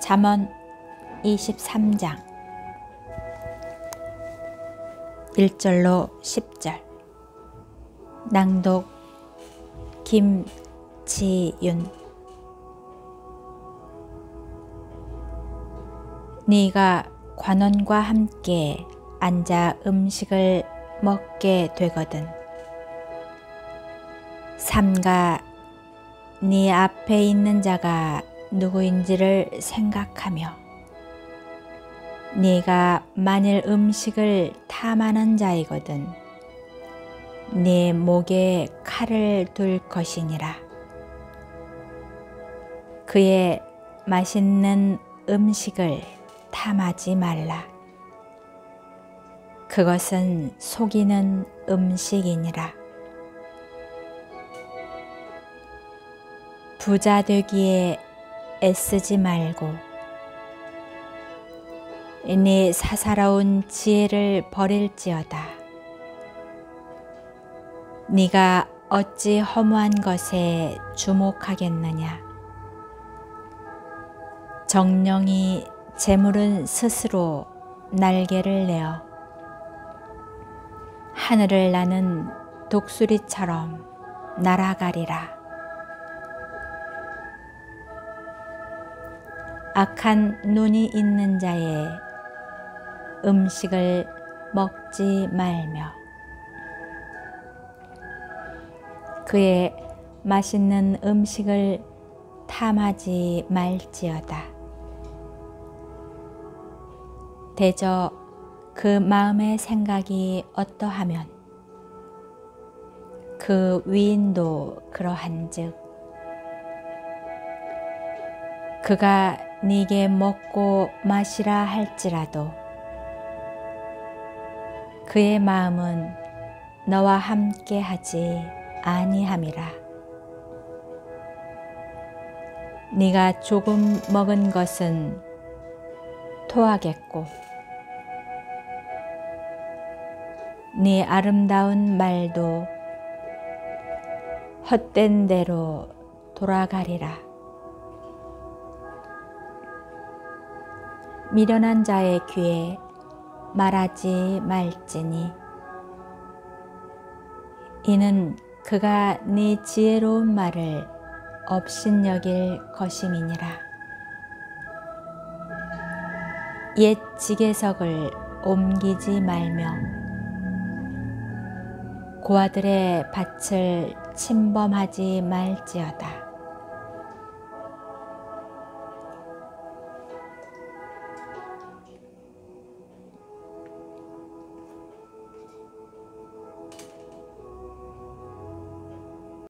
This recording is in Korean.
잠언 23장 1절로 10절. 낭독 김지윤. 네가 관원과 함께 앉아 음식을 먹게 되거든 삼가 네 앞에 있는 자가 누구인지를 생각하며 네가 만일 음식을 탐하는 자이거든 네 목에 칼을 둘 것이니라. 그의 맛있는 음식을 탐하지 말라. 그것은 속이는 음식이니라. 부자 되기에 애쓰지 말고 네 사사로운 지혜를 버릴지어다. 네가 어찌 허무한 것에 주목하겠느냐. 정령이 재물은 스스로 날개를 내어 하늘을 나는 독수리처럼 날아가리라. 악한 눈이 있는 자의 음식을 먹지 말며 그의 맛있는 음식을 탐하지 말지어다. 대저 그 마음의 생각이 어떠하면 그 위인도 그러한즉 그가 네게 먹고 마시라 할지라도 그의 마음은 너와 함께 하지 아니함이라. 네가 조금 먹은 것은 토하겠고 네 아름다운 말도 헛된 대로 돌아가리라. 미련한 자의 귀에 말하지 말지니 이는 그가 네 지혜로운 말을 업신여길 것임이니라. 옛 지게석을 옮기지 말며 고아들의 밭을 침범하지 말지어다.